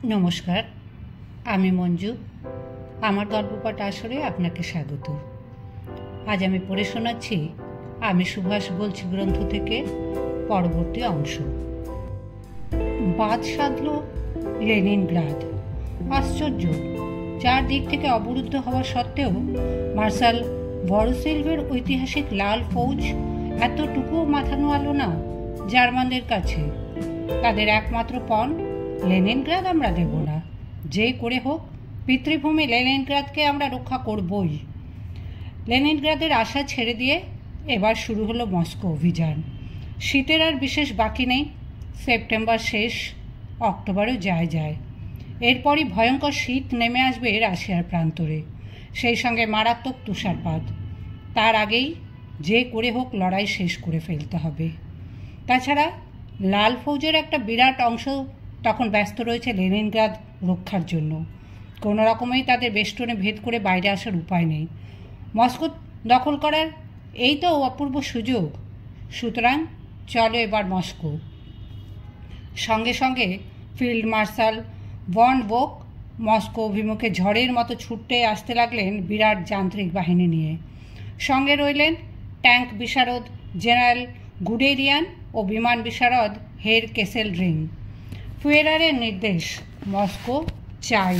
নমস্কার, আমি মঞ্জু। আমার গল্পপাঠ আসরে আপনাকে স্বাগত। আজ আমি পড়ে শোনাচ্ছি আমি সুভাষ বলছি গ্রন্থ থেকে পরবর্তী অংশ। বাদ সাধল লেনিনগ্রাদ। আশ্চর্য, চার দিক থেকে অবরুদ্ধ হওয়া সত্ত্বেও মার্শাল ভরোসিলভের ঐতিহাসিক লাল ফৌজ এতটুকুও মাথা নোয়ালো না জার্মানদের কাছে। তাদের একমাত্র পণ, লেনিনগ্রাদ আমরা দেব না, যে করে হোক পিতৃভূমি লেনিনগ্রাদকে আমরা রক্ষা করবই। লেনিনগ্রাদের আশা ছেড়ে দিয়ে এবার শুরু হলো মস্কো অভিযান। শীতের আর বিশেষ বাকি নেই। সেপ্টেম্বর শেষ, অক্টোবরেও যায়। এরপরই ভয়ঙ্কর শীত নেমে আসবে রাশিয়ার প্রান্তরে, সেই সঙ্গে মারাত্মক তুষারপাত। তার আগেই যে করে হোক লড়াই শেষ করে ফেলতে হবে। তাছাড়া লাল ফৌজের একটা বিরাট অংশ তখন ব্যস্ত রয়েছে লেনিনগ্রাদ রক্ষার জন্য। কোনো রকমেই তাদের বেষ্টনে ভেদ করে বাইরে আসার উপায় নেই। মস্কো দখল করার এই তো অপূর্ব সুযোগ। সুতরাং চলো এবার মস্কো। সঙ্গে সঙ্গে field marshal von Bock Moscow অভিমুখে ঝড়ের মতো ছুটতে আসতে লাগলেন বিরাট যান্ত্রিক বাহিনী নিয়ে। সঙ্গে রইলেন ট্যাঙ্ক বিশারদ জেনারেল গুডেরিয়ান ও বিমান বিশারদ হের কেসেলরিং। ফুয়েরারের নির্দেশ, মস্কো চাই।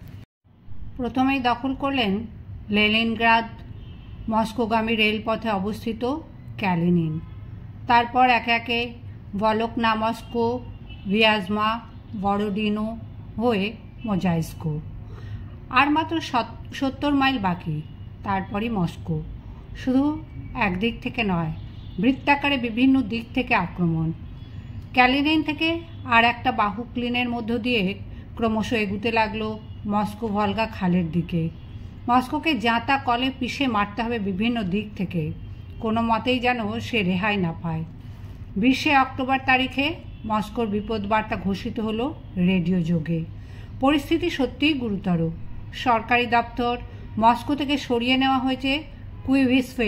প্রথমেই দখল করলেন লেনিনগ্রাদ, মস্কোগামী রেলপথে অবস্থিত ক্যালিনিন। তারপর একে একে ভলকনা মস্কো, ভিয়াজমা, বড়ডিনো হয়ে মোজাইস্কো। আর মাত্র 70 মাইল বাকি, তারপরই মস্কো। শুধু একদিক থেকে নয়, বৃত্তাকারে বিভিন্ন দিক থেকে আক্রমণ। ক্যালিনিন থেকে আর একটা বাহুক্লিনের মধ্য দিয়ে ক্রমশ এগুতে লাগলো মস্কো ভলগা খালের দিকে। মস্কোকে জাঁতা কলে পিষে মারতে হবে বিভিন্ন দিক থেকে, কোনো মতেই যেন সে রেহাই না পায়। 20 অক্টোবর তারিখে মস্কোর বিপদ বার্তা ঘোষিত হলো রেডিও যোগে। পরিস্থিতি সত্যিই গুরুতর। সরকারি দপ্তর মস্কো থেকে সরিয়ে নেওয়া হয়েছে কুইভিসফে।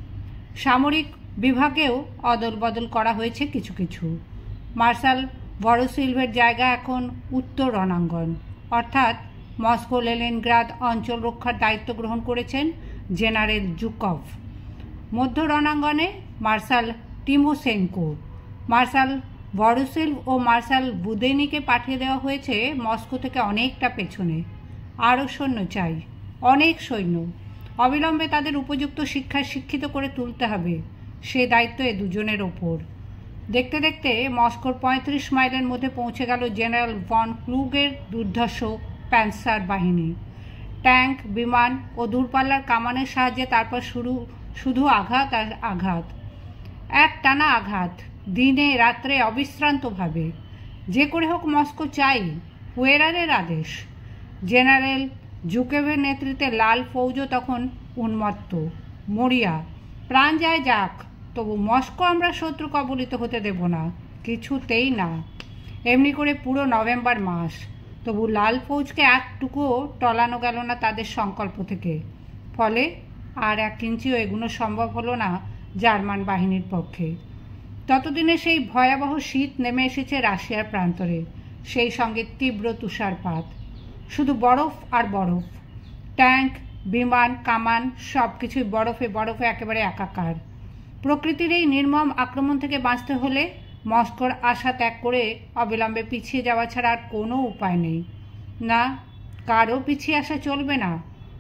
সামরিক বিভাগেও অদল বদল করা হয়েছে কিছু। মার্শাল ভরোসিলভের জায়গা এখন উত্তর রণাঙ্গন, অর্থাৎ মস্কো লেনিনগ্রাদ অঞ্চল রক্ষার দায়িত্ব গ্রহণ করেছেন জেনারেল জুকভ। মধ্য রণাঙ্গনে মার্শাল টিমোসেঙ্কো। মার্শাল ভরোসিলভ ও মার্শাল বুদেনিকে পাঠিয়ে দেওয়া হয়েছে মস্কো থেকে অনেকটা পেছনে। আরও সৈন্য চাই, অনেক সৈন্য। অবিলম্বে তাদের উপযুক্ত শিক্ষায় শিক্ষিত করে তুলতে হবে, সে দায়িত্ব এ দুজনের ওপর। দেখতে দেখতে মস্কোর 35 মাইলের মধ্যে পৌঁছে গেল জেনারেল ভন ক্লুগের দুর্ধর্ষ প্যান্সার বাহিনী। ট্যাঙ্ক, বিমান ও দূরপাল্লার কামানের সাহায্যে তারপর শুধু আঘাত আর আঘাত, এক টানা আঘাত, দিনে রাত্রে অবিশ্রান্তভাবে। যে করে হোক মস্কো চাই, ফুয়েরারের আদেশ। জেনারেল জুকেভের নেতৃত্বে লাল ফৌজও তখন উন্মত্ত, মরিয়া। প্রাণ যায় যাক, তবু মস্কো আমরা শত্রু কবলিত হতে দেব না, কিছুতেই না। এমনি করে পুরো নভেম্বর মাস, তবু লাল ফৌজকে একটুকুও টলানো গেল না তাদের সংকল্প থেকে। ফলে আর 1 ইঞ্চিও এগুনো সম্ভব হলো না জার্মান বাহিনীর পক্ষে। ততদিনে সেই ভয়াবহ শীত নেমে এসেছে রাশিয়ার প্রান্তরে, সেই সঙ্গে তীব্র তুষারপাত। শুধু বরফ আর বরফ। ট্যাঙ্ক, বিমান, কামান সব কিছুই বরফে একেবারে একাকার। প্রকৃতির এই নির্মম আক্রমণ থেকে বাঁচতে হলে মস্কোর আশা ত্যাগ করে অবিলম্বে পিছিয়ে যাওয়া ছাড়া আর কোনো উপায় নেই। না, কারও পিছিয়ে আসা চলবে না।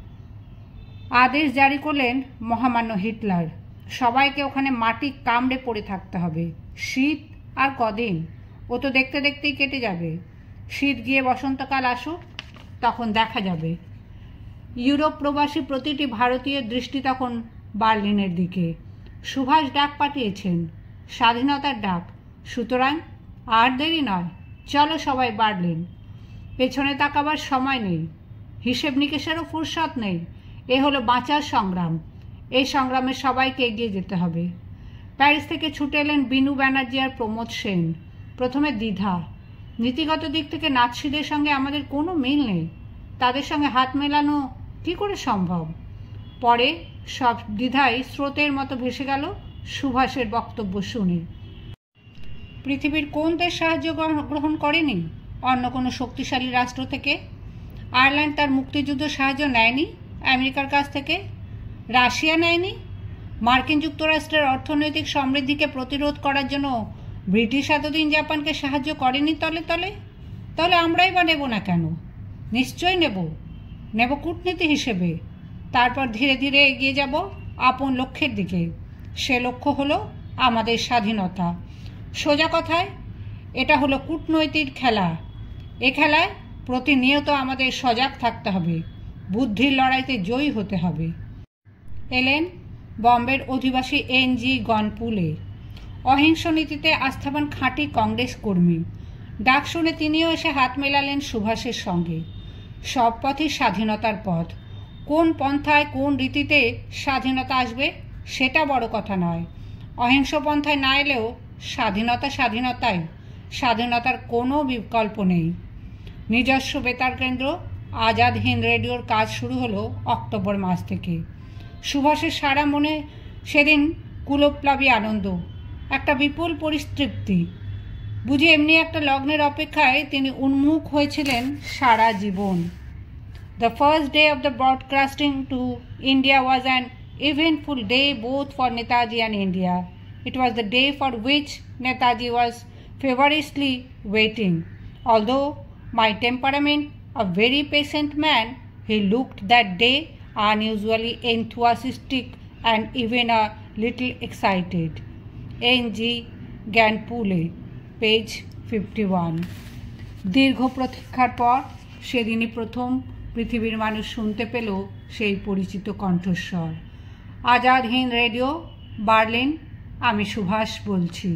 আদেশ জারি করলেন মহামান্য হিটলার, সবাইকে ওখানে মাটি কামড়ে পড়ে থাকতে হবে। শীত আর কদিন, ও তো দেখতে দেখতেই কেটে যাবে। শীত গিয়ে বসন্তকাল আসুক, তখন দেখা যাবে। ইউরোপ প্রবাসী প্রতিটি ভারতীয় দৃষ্টি তখন বার্লিনের দিকে। সুভাষ ডাক পাঠিয়েছেন, স্বাধীনতার ডাক। সুতরাং আর দেরি নয়, চলো সবাই বার্লিন। পেছনে তাকাবার সময় নেই, হিসেব নিকেশেরও ফুরসত নেই। এ হলো বাঁচার সংগ্রাম। এই সংগ্রামে সবাইকে এগিয়ে যেতে হবে। প্যারিস থেকে ছুটে এলেন বিনু ব্যানার্জি আর প্রমোদ সেন। প্রথমে দ্বিধা। নীতিগত দিক থেকে নাৎসিদের সঙ্গে আমাদের কোনো মিল নেই, তাদের সঙ্গে হাত মেলানো কী করে সম্ভব? পরে সব দ্বিধাই স্রোতের মতো ভেসে গেল সুভাষের বক্তব্য শুনে। পৃথিবীর কোন দেশ সাহায্য গ্রহণ করেনি? অন্য কোনো শক্তিশালী রাষ্ট্র থেকে? আয়ারল্যান্ড তার মুক্তিযুদ্ধ সাহায্য নেয়নি আমেরিকার কাছ থেকে? রাশিয়া নেয়নি? মার্কিন যুক্তরাষ্ট্রের অর্থনৈতিক সমৃদ্ধিকে প্রতিরোধ করার জন্য ব্রিটিশ এতদিন জাপানকে সাহায্য করেনি তলে তলে? তাহলে আমরাই বা নেব না কেন? নিশ্চয়ই নেব কূটনীতি হিসেবে। তারপর ধীরে ধীরে এগিয়ে যাব আপন লক্ষ্যের দিকে। সে লক্ষ্য হলো আমাদের স্বাধীনতা। সোজা কথায় এটা হলো কূটনৈতিক খেলা। এ খেলায় প্রতিনিয়ত আমাদের সজাগ থাকতে হবে, বুদ্ধির লড়াইতে জয়ী হতে হবে। এলেন বম্বের অধিবাসী এন.জি. গনপুলে, অহিংস নীতিতে আস্থাবান খাঁটি কংগ্রেস কর্মী। ডাক শুনে তিনিও এসে হাত মেলালেন সুভাষের সঙ্গে। সব পথই স্বাধীনতার পথ। কোন পন্থায় কোন রীতিতে স্বাধীনতা আসবে সেটা বড় কথা নয়। অহিংস পন্থায় না এলেও স্বাধীনতাই। স্বাধীনতার কোনো বিকল্প নেই। নিজস্ব বেতার কেন্দ্র আজাদ হিন্দ রেডিওর কাজ শুরু হলো অক্টোবর মাস থেকে। সুভাষের সারা মনে সেদিন কুলপ্লাবী আনন্দ, একটা বিপুল পরিতৃপ্তি। বুঝি এমনি একটা লগ্নের অপেক্ষায় তিনি উন্মুখ হয়েছিলেন সারা জীবন। The first day of the broadcasting to India was an eventful day both for Netaji and India. It was the day for which Netaji was feverishly waiting. Although my temperament, a very patient man, he looked that day unusually enthusiastic and even a little excited. N.G. Ganpule, page 51. দীর্ঘ প্রতীক্ষার পর সেদিনই প্রথম পৃথিবীর মানুষ শুনতে পেল সেই পরিচিত কণ্ঠস্বর। Azad Hind radio, Berlin. আমি সুভাষ বলছি।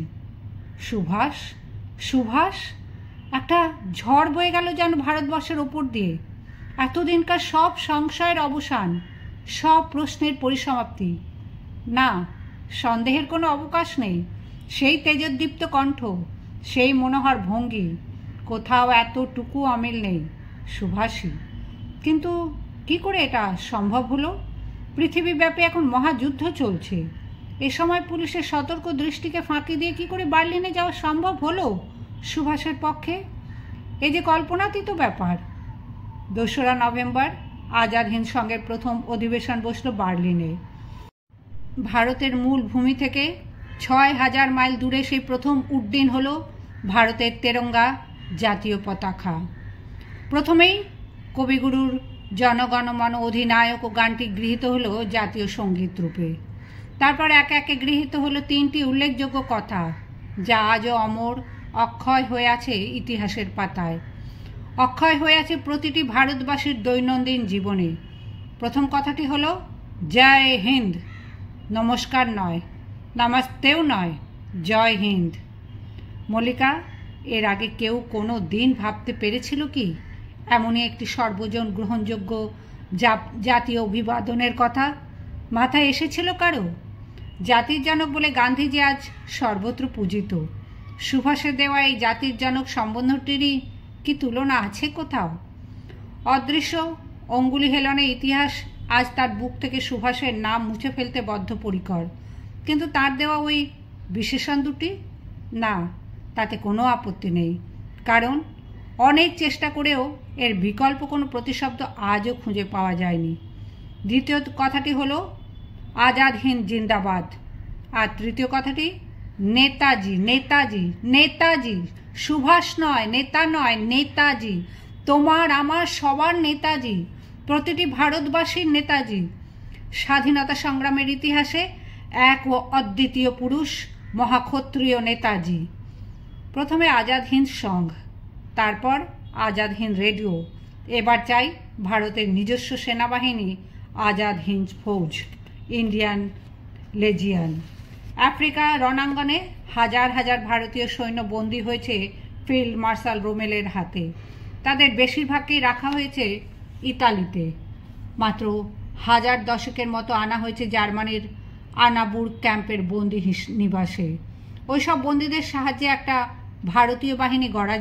সুভাষ? একটা ঝড় বয়ে গেল যেন ভারতবর্ষের ওপর দিয়ে। এতদিনকার সব সংশয়ের অবসান, সব প্রশ্নের পরিসমাপ্তি। না, সন্দেহের কোনো অবকাশ নেই। সেই তেজোদ্দীপ্ত কণ্ঠ, সেই মনোহর ভঙ্গি, কোথাও এতটুকু অমিল নেই। সুভাষই। কিন্তু কি করে এটা সম্ভব হলো? পৃথিবীব্যাপী এখন মহাযুদ্ধ চলছে। এ সময় পুলিশের সতর্ক দৃষ্টিকে ফাঁকি দিয়ে কি করে বার্লিনে যাওয়া সম্ভব হলো সুভাষের পক্ষে? এই যে কল্পনাতীত ব্যাপার। 2রা নভেম্বর আজাদ হিন্দ সংঘের প্রথম অধিবেশন বসল বার্লিনে। ভারতের মূল ভূমি থেকে 6000 মাইল দূরে সেই প্রথম উড্ডীন হলো ভারতের তেরঙ্গা জাতীয় পতাকা। প্রথমেই কবিগুরুর জনগণমন অধিনায়ক ও গানটি গৃহীত হলো জাতীয় সঙ্গীত রূপে। তারপর একে একে গৃহীত হলো 3টি উল্লেখযোগ্য কথা, যা আজও অমর, অক্ষয় হয়ে আছে ইতিহাসের পাতায়, অক্ষয় হয়ে আছে প্রতিটি ভারতবাসীর দৈনন্দিন জীবনে। প্রথম কথাটি হলো জয় হিন্দ। নমস্কার নয়, নমস্তেও নয়, জয় হিন্দ। মল্লিকা, এর আগে কেউ কোনো দিন ভাবতে পেরেছিল কি এমনই একটি সর্বজন গ্রহণযোগ্য জাতীয় অভিবাদনের কথা মাথায় এসেছিল কারো? জাতির জনক বলে গান্ধীজি আজ সর্বত্র পূজিত। সুভাষের দেওয়া এই জাতির জনক সম্বোধনটিরই কি তুলনা আছে কোথাও? অদৃশ্য অঙ্গুলি হেলনে ইতিহাস আজ তার বুক থেকে সুভাষের নাম মুছে ফেলতে বদ্ধপরিকর। কিন্তু তার দেওয়া ওই বিশেষণ দুটি? না, তাতে কোনো আপত্তি নেই, কারণ অনেক চেষ্টা করেও এর বিকল্প কোনো প্রতিশব্দ আজও খুঁজে পাওয়া যায়নি। দ্বিতীয় কথাটি হলো আজাদ হিন্দ জিন্দাবাদ। আর তৃতীয় কথাটি নেতাজি। নেতাজি নেতাজি সুভাষ নয়, নেতা নয়, নেতাজি। তোমার আমার সবার নেতাজি, প্রতিটি ভারতবাসীর নেতাজি। স্বাধীনতা সংগ্রামের ইতিহাসে এক ও অদ্বিতীয় পুরুষ, মহাক্ষত্রিয় নেতাজি। প্রথমে আজাদ হিন্দ সংঘ, তারপর আজাদ হিন্দ রেডিও, এবার চাই ভারতের নিজস্ব সেনাবাহিনী, Azad Hind Fauj, Indian legion. Africa রণাঙ্গনে হাজার হাজার ভারতীয় সৈন্য বন্দী হয়েছে ফিল্ড মার্শাল রোমেলের হাতে। তাদের বেশিরভাগকেই রাখা হয়েছে ইতালিতে। মাত্র 1000 মতো আনা হয়েছে জার্মানির আনাবুর্গ ক্যাম্পের বন্দি নিবাসে। ওইসব বন্দীদের সাহায্যে একটা ভারতীয় বাহিনী গড়া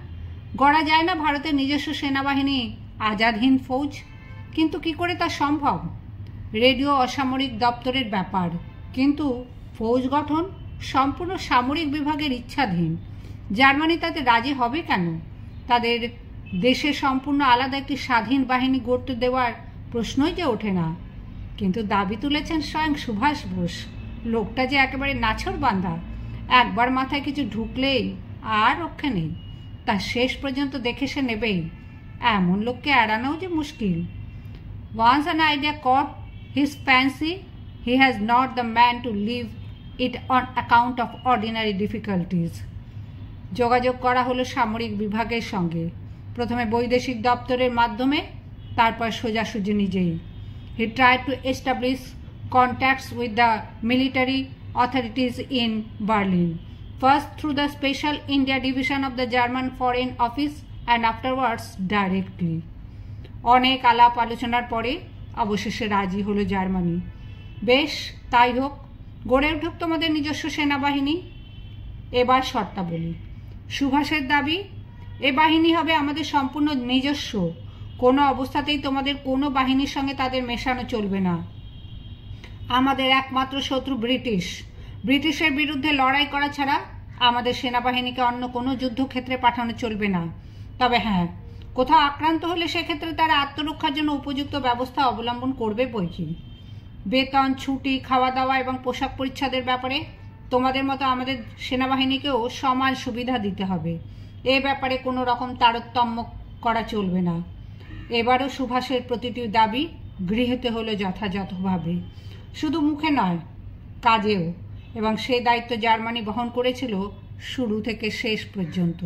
যায় না ভারতের নিজস্ব সেনাবাহিনী, আজাদ হিন্দ ফৌজ। কিন্তু কি করে তা সম্ভব? রেডিও অসামরিক দপ্তরের ব্যাপার, কিন্তু ফৌজ গঠন সম্পূর্ণ সামরিক বিভাগের ইচ্ছাধীন। জার্মানি তাতে রাজি হবে কেন? তাদের দেশে সম্পূর্ণ আলাদা একটি স্বাধীন বাহিনী গড়তে দেওয়ার প্রশ্নই যে ওঠে না। কিন্তু দাবি তুলেছেন স্বয়ং সুভাষ বোস। লোকটা যে একেবারে নাছোড়বান্দা, একবার মাথায় কিছু ঢুকলেই আর রক্ষে নেই, তা শেষ পর্যন্ত দেখে সে নেবেই। এমন লোককে এড়ানোও যে মুশকিল। Once an idea caught his fancy, he has not the man to leave it on account of ordinary difficulties. যোগাযোগ করা হলো সামরিক বিভাগের সঙ্গে, প্রথমে বৈদেশিক দপ্তরের মাধ্যমে, তারপর সোজাসুজি নিজেই। He tried to establish contacts with the military authorities in Berlin, first through the Special India Division of the German Foreign Office and afterwards directly. অনেক আলাপ আলোচনার পরে অবশেষে রাজি হলো জার্মানি। বেশ, তাই হোক, গড়ে উঠুক তোমাদের নিজস্ব সেনাবাহিনী। এবার শর্তাবলী। সুভাষের দাবি, এ বাহিনী হবে আমাদের সম্পূর্ণ নিজস্ব, কোনো অবস্থাতেই তোমাদের কোনো বাহিনীর সঙ্গে তাদের মেশানো চলবে না। আমাদের একমাত্র শত্রু ব্রিটিশ। ব্রিটিশের বিরুদ্ধে লড়াই করা ছাড়া আমাদের সেনাবাহিনীকে অন্য কোনো যুদ্ধক্ষেত্রে পাঠানো চলবে না। তবে হ্যাঁ, কোথাও আক্রান্ত হলে সেক্ষেত্রে তারা আত্মরক্ষার জন্য উপযুক্ত ব্যবস্থা অবলম্বন করবে বইকি। বেতন, ছুটি, খাওয়া দাওয়া এবং পোশাক পরিচ্ছদের ব্যাপারে তোমাদের মতো আমাদের সেনাবাহিনীকেও সমান সুবিধা দিতে হবে। এ ব্যাপারে কোনো রকম তারতম্য করা চলবে না। এবারও সুভাষের প্রতিটি দাবি গৃহীত হলো যথাযথভাবে, শুধু মুখে নয়, কাজেও, এবং সেই দায়িত্ব জার্মানি বহন করেছিল শুরু থেকে শেষ পর্যন্ত।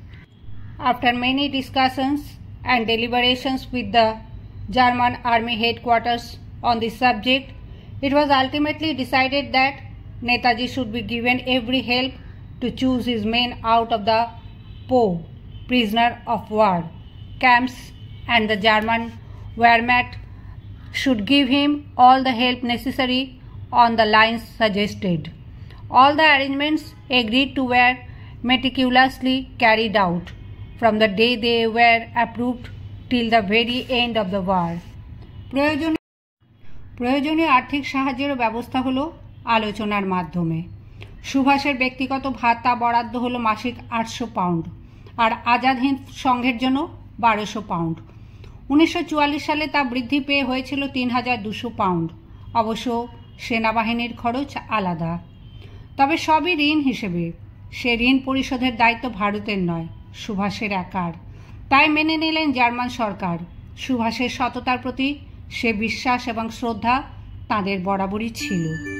After many discussions and deliberations with the German Army headquarters on this subject, it was ultimately decided that Netaji should be given every help to choose his men out of the POW, prisoner of war, camps, and the German Wehrmacht should give him all the help necessary on the lines suggested. All the arrangements agreed to were meticulously carried out from the day they were approved till the very end of the war. প্রয়োজনীয় আর্থিক সাহায্যের ব্যবস্থা হলো আলোচনার মাধ্যমে। সুভাষের ব্যক্তিগত ভাতা বরাদ্দ হলো মাসিক 800 পাউন্ড, আর আজাদ হিন্দ সংঘের জন্য 1200 পাউন্ড। 1944 সালে তা বৃদ্ধি পেয়ে হয়েছিল 3200 পাউন্ড। অবশ্য সেনাবাহিনীর খরচ আলাদা, তবে সবই ঋণ হিসেবে। সে ঋণ পরিশোধের দায়িত্ব ভারতের নয়, সুভাষের একার। তাই মেনে নিলেন জার্মান সরকার। সুভাষের সততার প্রতি সে বিশ্বাস এবং শ্রদ্ধা তাদের বরাবরই ছিল।